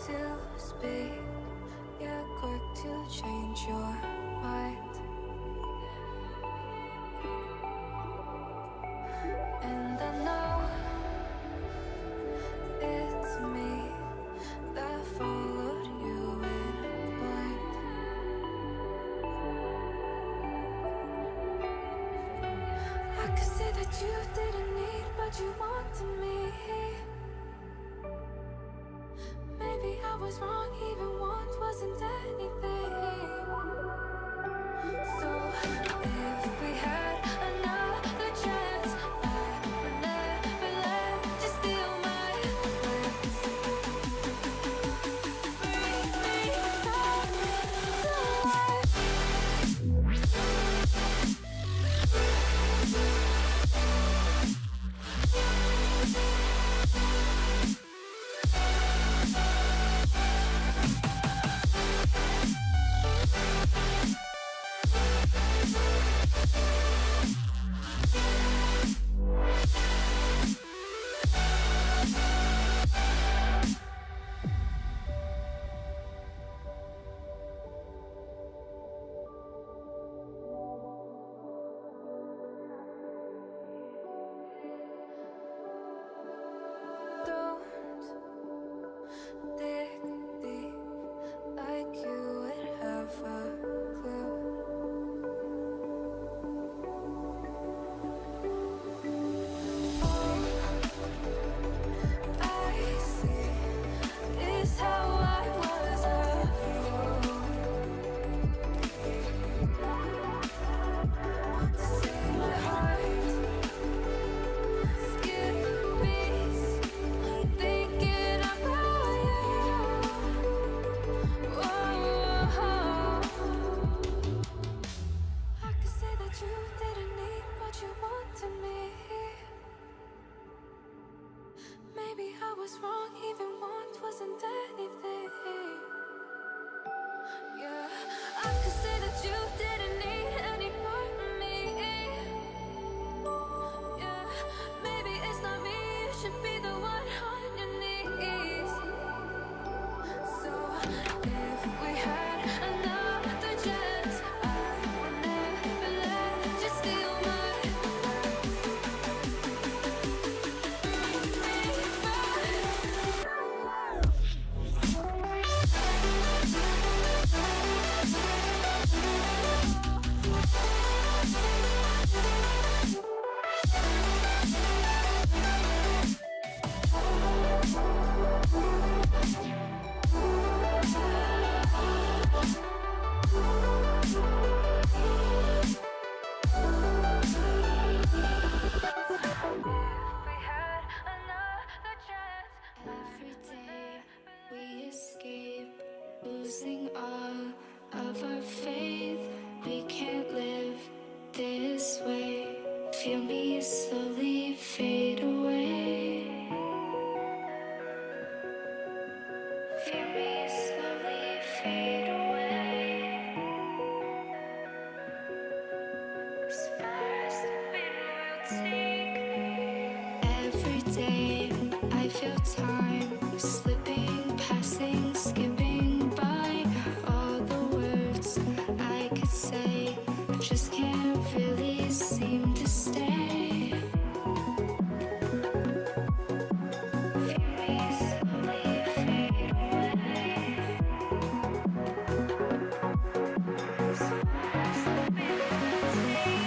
to speak, you're quick to change your mind. And I know it's me that followed you in blind. I could say that you didn't need, but you wanted me. Maybe I was wrong, even once wasn't anything. So if we had another chance, I would never let you steal my lips. Bring me back to life. Don't dig deep like you would have a clue. All I see is how I was a fool to see my heart skip beats, thinking about you. Whoa. I could say that you didn't need, but you wanted me. Maybe I was wrong, even once wasn't anything. Yeah, I could say that you didn't need any part of me. Yeah, maybe it's not me, you should be the one on your knees. So if we had another chance, I would never let you steal my lips. Bring me back. Every day we escape, losing all of our faith. We can't live this way. Feel me slowly fade away. Feel me slowly fade away. As far as the wind will take me. Every day I feel time slipping, passing, skipping by. All the words I could say just can't really seem to stay. Feel me slowly fade away. As far as the wind will take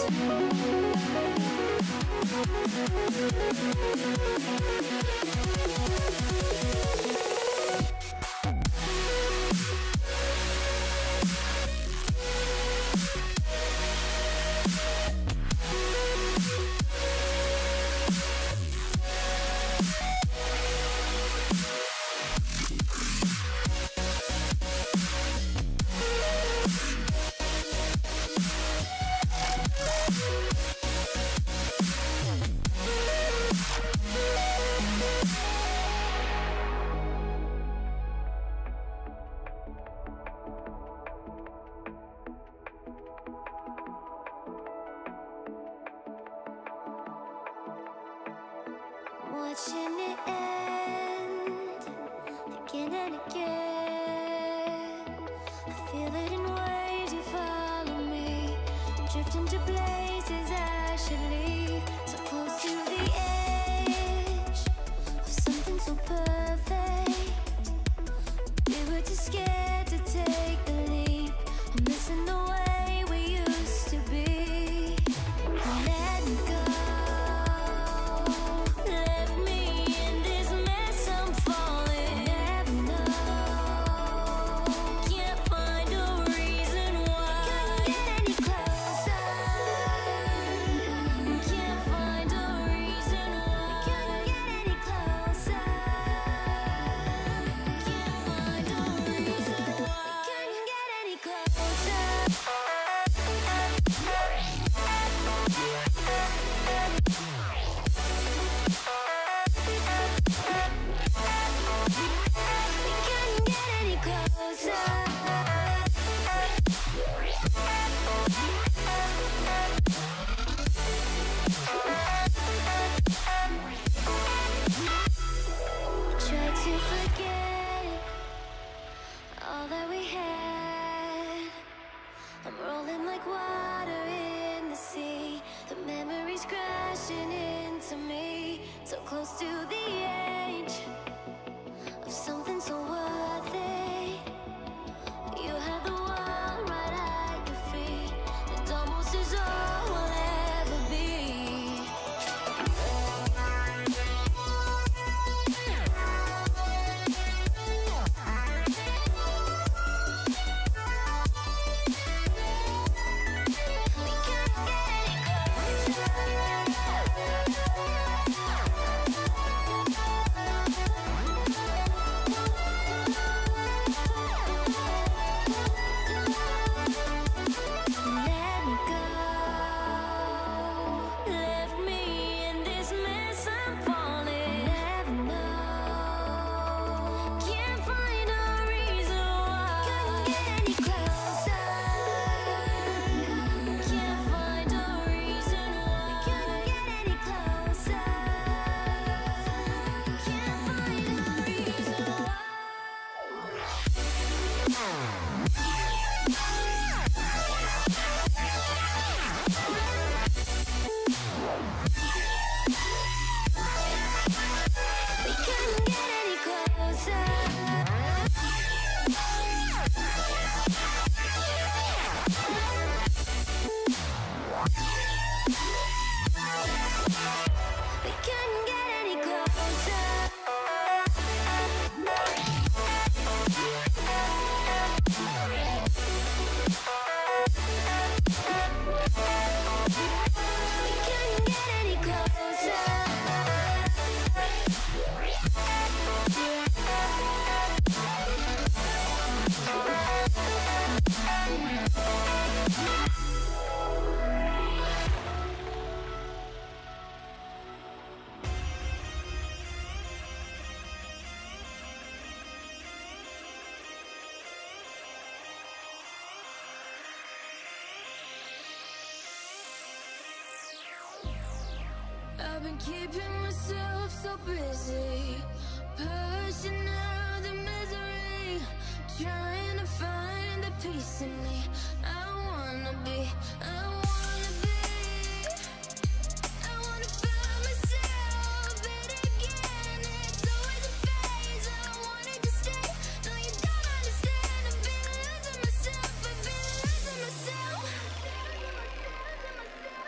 Watching it end again and again. I feel it in waves, you follow me, drifting to places I should leave. So close to the edge of something so perfect. We were too scared to take the leap. I'm missing the way we used to be. Let me go. So close to the edge of something so worthy. You have the world right at your feet. It almost is all we'll ever be. We can't get any I've been keeping myself so busy, pushing out the misery, trying to find the peace in me. I wanna be, I wanna find myself, but again, it's always a phase. I wanted to stay, no you don't understand. I've been losing myself, I've been losing myself.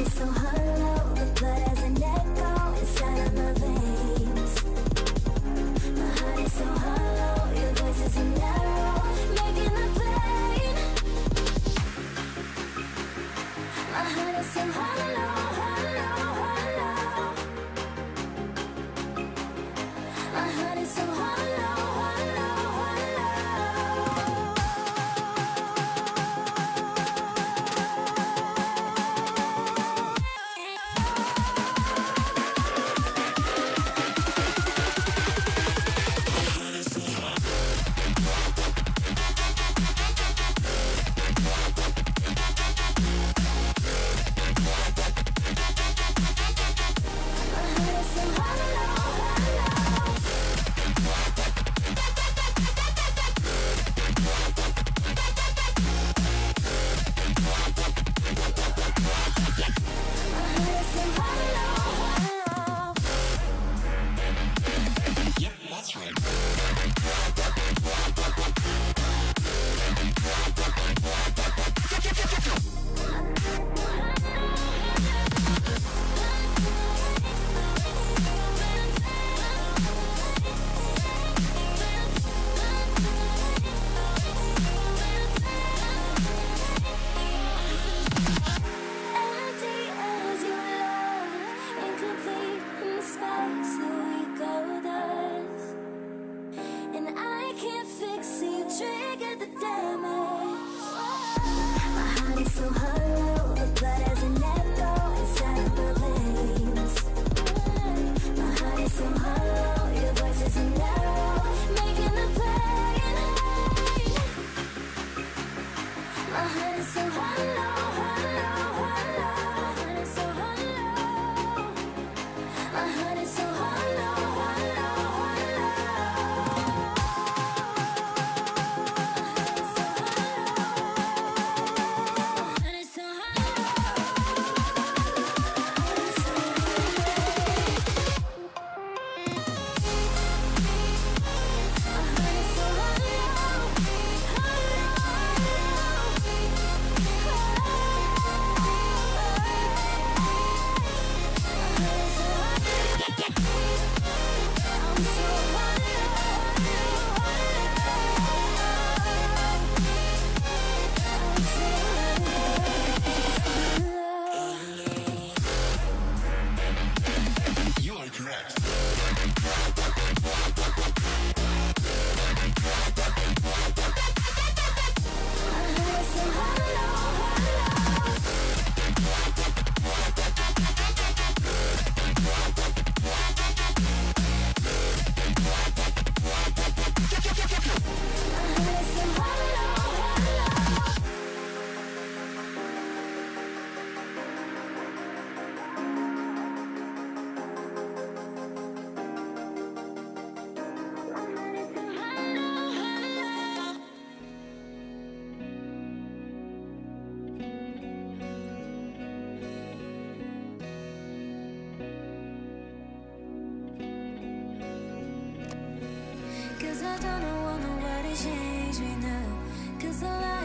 is so hollow, the blood has an echo inside of my veins. My heart is so hollow, your voice is an arrow, making the pain. My heart is so hollow, hollow, hollow. My heart is so hollow, hollow, hollow. Cause I don't want nobody to change me now. Cause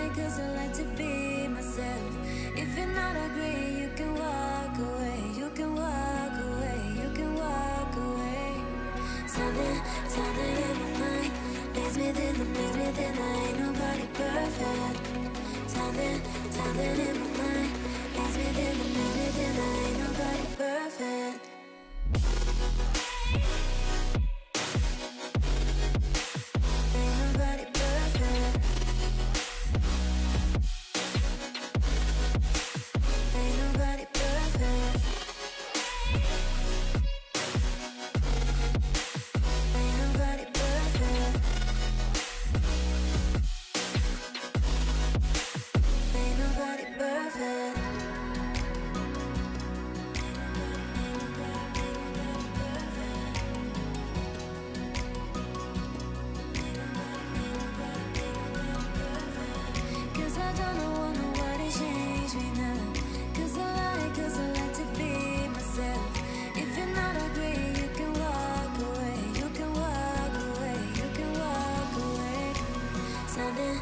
I like to be myself. If you're not agree, you can walk away. You can walk away, you can walk away. Something in my mind makes me think I ain't nobody perfect. Something in my mind makes me think I ain't nobody perfect.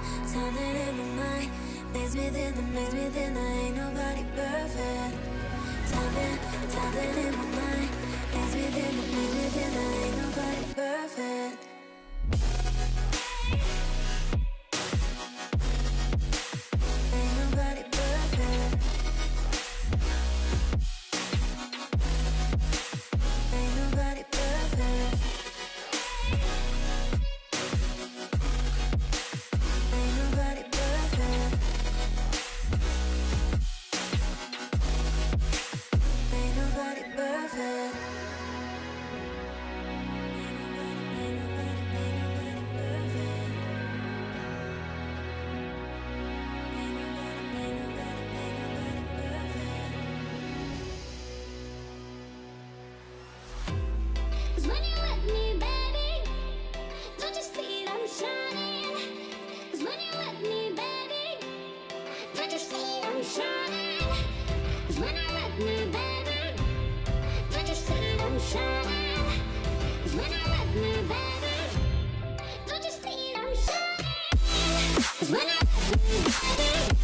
Makes me think I ain't nobody perfect. something, something in my mind. Leaves me there, ain't nobody perfect. Ain't nobody perfect. Ain't nobody perfect. Ain't nobody perfect. Ain't nobody perfect. Ain't nobody perfect. Ain't nobody perfect. 'Cause when you're with me, baby, don't you see that I'm shining? 'Cause when you're with me, baby, don't you see that I'm shining? 'Cause when you're with me, baby, don't you see that I'm shining? 'Cause when you're with me, baby, don't you see that I'm shining? 'Cause when you're with me, baby.